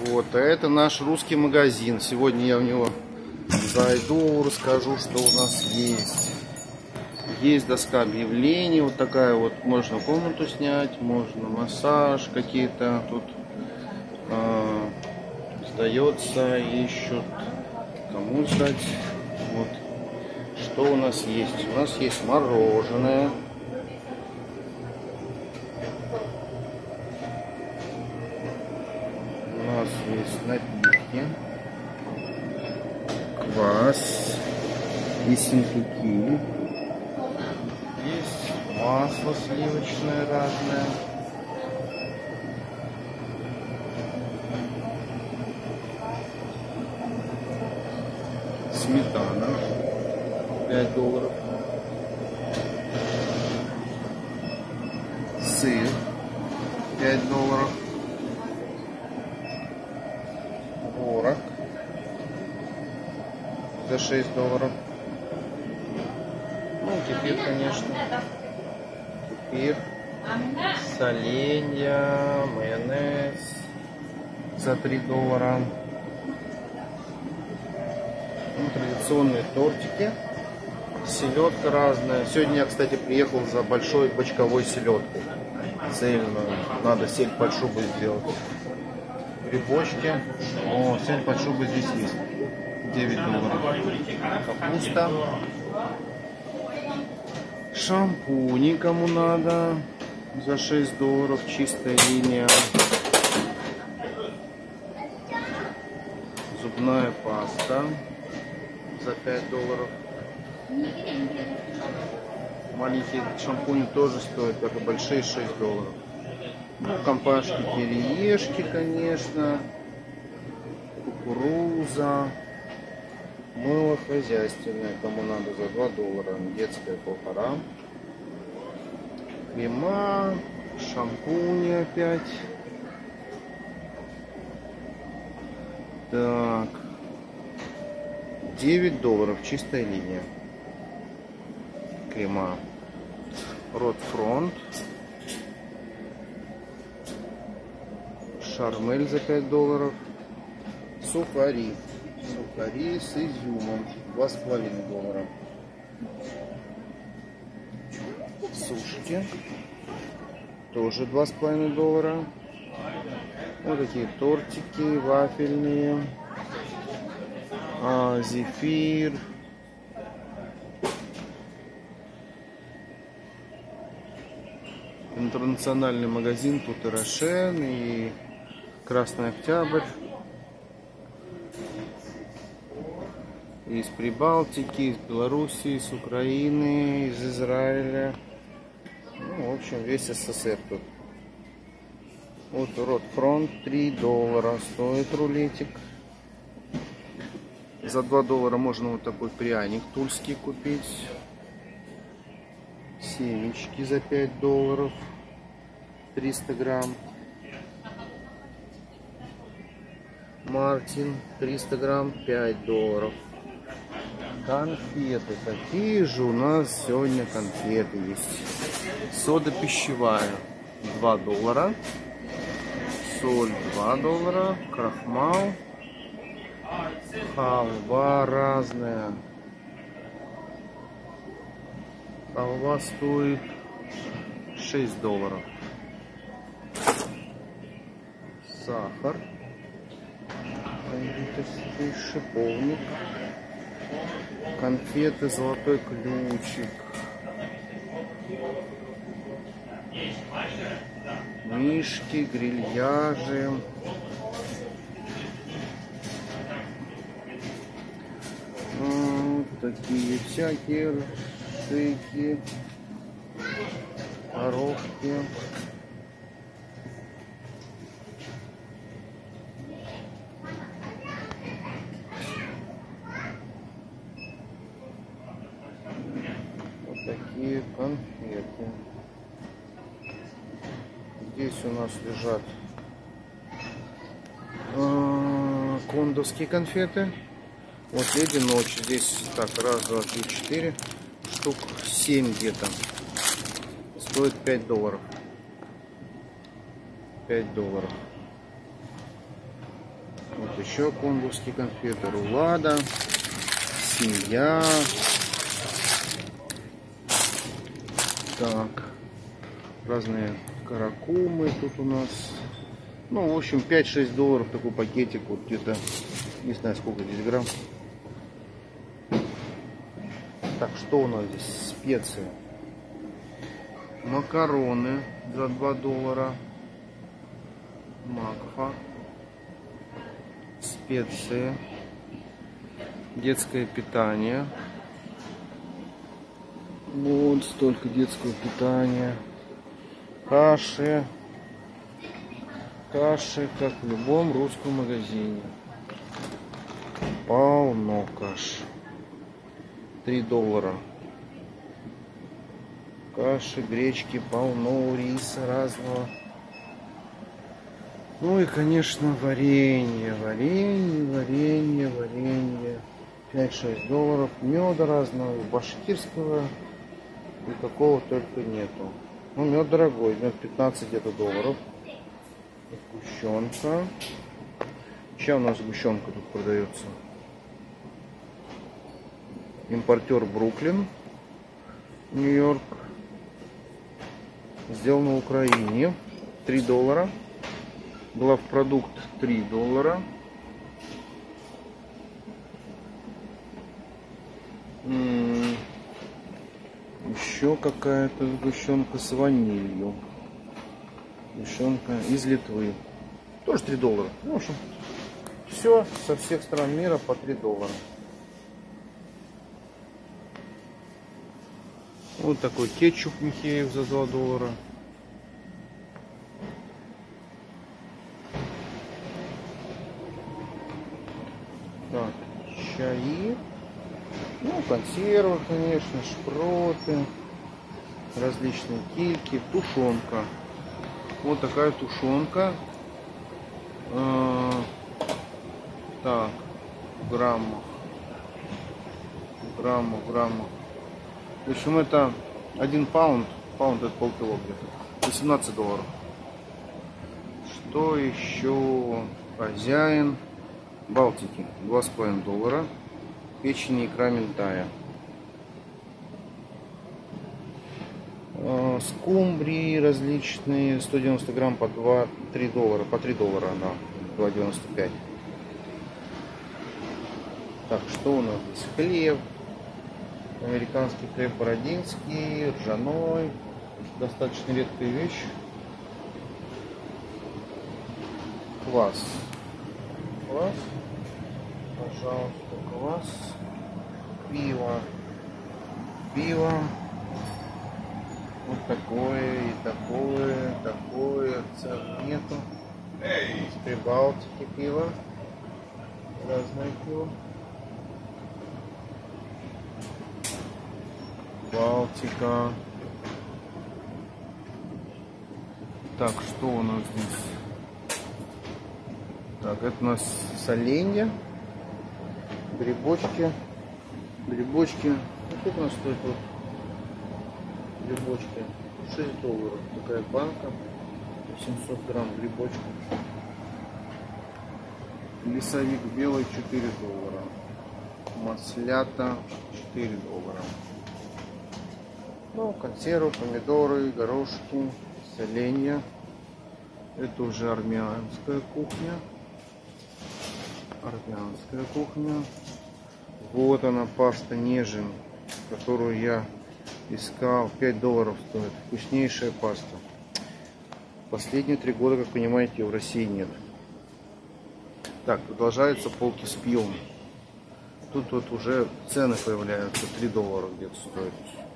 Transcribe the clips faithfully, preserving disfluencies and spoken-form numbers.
Вот, а это наш русский магазин. Сегодня я в него зайду, расскажу, что у нас есть. Есть доска объявлений, вот такая вот. Можно комнату снять, можно массаж какие-то тут э, сдается, ищут, кому сдать. Вот. Что у нас есть? У нас есть мороженое. У нас есть напитки. Квас. Ессентуки. Есть масло сливочное разное. Сметана. пять долларов. Сыр. пять долларов. Творог. За шесть долларов. Ну, кефир, конечно. Кефир. Соленья. Майонез. За три доллара. Ну, традиционные тортики. Селедка разная. Сегодня я, кстати, приехал за большой бочковой селедкой. Цельную. Надо сель под шубой сделать. Грибочки. О, сель под шубой здесь есть. девять долларов. Капуста. Шампуни, кому надо. За шесть долларов. Чистая линия. Зубная паста. За пять долларов. Маленькие шампуни тоже стоят, как и большие, шесть долларов. Ну, компашки, кириешки, конечно. Кукуруза. Мыло хозяйственное, кому надо, за два доллара. Детская полтора. Крема. Шампуни опять. Так. девять долларов. Чистая линия. Крема. Рот Фронт. Шармель за пять долларов. Сухари. Сухари с изюмом. два с половиной доллара. Сушки. Тоже два с половиной доллара. Вот такие тортики вафельные. А, зефир. Интернациональный магазин. Тут и Рошен, и Красный Октябрь. Из Прибалтики, из Белоруссии, из Украины, из Израиля. Ну, в общем, весь СССР тут. Вот Рот Фронт. три доллара стоит рулетик. За два доллара можно вот такой пряник тульский купить. Семечки за пять долларов. триста грамм. Мартин. триста грамм. пять долларов. Конфеты. Какие же у нас сегодня конфеты есть? Сода пищевая. два доллара. Соль. два доллара. Крахмал. Халва разная. Халва стоит шесть долларов. Сахар. Шиповник. Конфеты Золотой ключик. Мишки, грильяжи. Вот такие всякие штыки, коробки. Вот такие конфеты. Здесь у нас лежат э, кондовские конфеты. Вот леди ночь. Здесь так, раз, два, три, четыре штук, семь где-то. Стоит пять долларов. пять долларов. Вот еще кондовские конфеты. Рулада. Семья. Так. Разные каракумы тут у нас. Ну, в общем, пять-шесть долларов такой пакетик. Вот где-то, не знаю, сколько здесь грамм. Так, что у нас здесь? Специи. Макароны за два доллара. Макфа. Специи. Детское питание. Вот столько детского питания. Каши. Каши, как в любом русском магазине. Полно каш. три доллара. Каши, гречки полно, риса разного. Ну и, конечно, варенье. Варенье, варенье, варенье. пять-шесть долларов. Меда разного, башкирского. И какого только нету. Ну, мед дорогой. Мед пятнадцать где-то долларов. Сгущенка. Еще у нас сгущенка тут продается. Импортер Бруклин, Нью-Йорк. Сделано в Украине. три доллара. Главпродукт три доллара. М-м- еще какая-то сгущенка с ванилью. Сгущенка из Литвы. Тоже три доллара. В общем, все со всех стран мира по три доллара. Вот такой кетчуп Михеев за два доллара. Так, чаи. Ну, консервы, конечно, шпроты. Различные кильки. Тушенка. Вот такая тушенка. Так, в граммах. Граммах, граммах. В общем, это один паунд. Паунд это полкило где-то. восемнадцать долларов. Что еще? Хозяин. Балтики. два с половиной доллара. Печень и икра минтая. Скумбрии различные. сто девяносто грамм по два-три доллара. По три доллара она. два девяносто пять. Так, что у нас здесь? Хлеб. Американский хлеб бородинский, ржаной. Достаточно редкая вещь. Квас. Квас. Пожалуйста, квас. Пиво. Пиво. Вот такое и такое, такое. Цен нету. Из Прибалтики пиво. Разное пиво. Балтика. Так, что у нас здесь? Так, это у нас соленья, грибочки, грибочки. Сколько у нас стоит вот грибочки? шесть долларов. Такая банка. семьсот грамм грибочков. Лесовик белый четыре доллара. Маслята четыре доллара. Ну, консервы, помидоры, горошки, соленья. Это уже армянская кухня. Армянская кухня. Вот она, паста Нежин, которую я искал. пять долларов стоит. Вкуснейшая паста. Последние три года, как понимаете, ее в России нет. Так, продолжаются полки с пивом. Тут вот уже цены появляются. три доллара где-то стоит.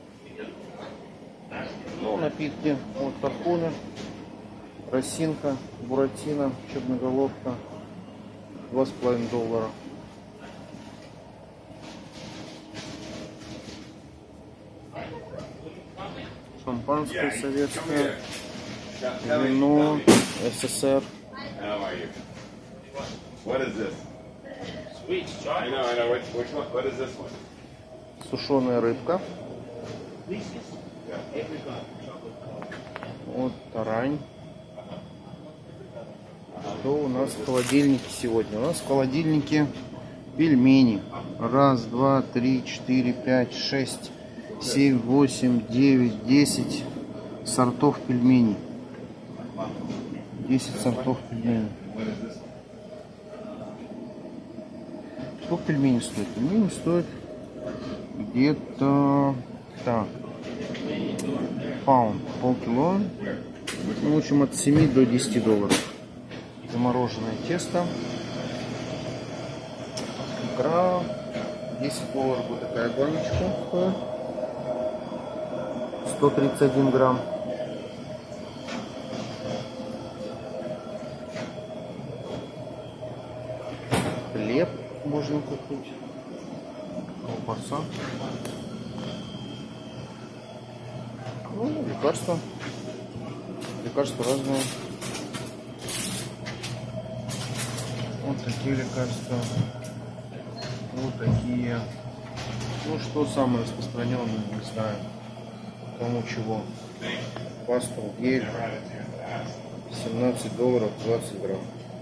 Ну, напитки. Вот Тархуна, Росинка, Буратино, Черноголовка. два с половиной доллара. Шампанское советское. Вино СССР. Сушеная рыбка. Вот тарань. Что у нас в холодильнике сегодня? У нас в холодильнике пельмени. Раз, два, три, четыре, пять, шесть, семь, восемь, девять, десять сортов пельменей. десять сортов пельменей. Сколько пельменей стоит? Пельмени стоят где-то так, паунд, полкило. Ну, в общем, от семи до десяти долларов. Замороженное тесто. Икра. десять долларов вот такая баночка стоит. сто тридцать один грамм. Хлеб можно купить. Колбаса. Ну, лекарства. Лекарства разные. Вот такие лекарства. Вот такие. Ну, что самое распространенное, не знаю. Кому чего. Паста, гель. семнадцать долларов, двадцать грамм.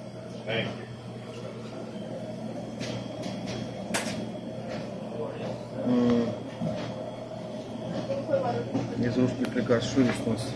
Из русских лекарств что здесь у нас?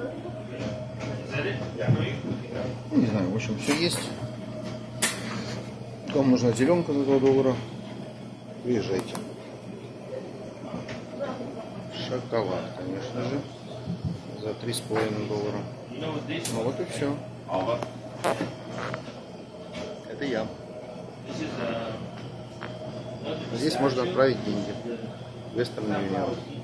Не знаю, в общем, все есть. Кому нужна зеленка за два доллара, приезжайте. Шоколад, конечно же, за три с половиной доллара. Ну вот и все. Это я. Здесь можно отправить деньги. Western Union.